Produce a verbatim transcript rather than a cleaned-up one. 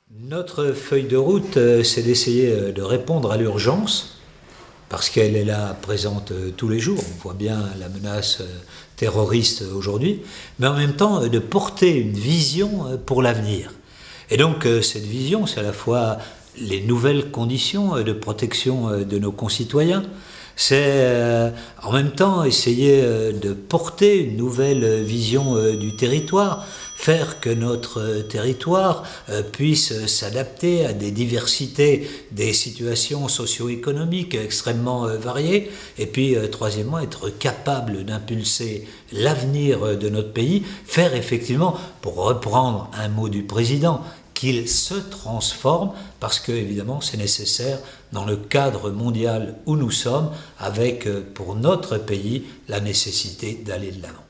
Notre feuille de route, euh, c'est d'essayer euh, de répondre à l'urgence, parce qu'elle est là présente euh, tous les jours. On voit bien la menace euh, terroriste aujourd'hui, mais en même temps euh, de porter une vision euh, pour l'avenir. Et donc euh, cette vision, c'est à la fois les nouvelles conditions euh, de protection euh, de nos concitoyens, c'est euh, en même temps essayer euh, de porter une nouvelle vision euh, du territoire, faire que notre euh, territoire euh, puisse s'adapter à des diversités, des situations socio-économiques extrêmement euh, variées, et puis euh, troisièmement être capable d'impulser l'avenir de notre pays, faire effectivement, pour reprendre un mot du président, qu'il se transforme, parce que évidemment c'est nécessaire dans le cadre mondial où nous sommes, avec pour notre pays la nécessité d'aller de l'avant.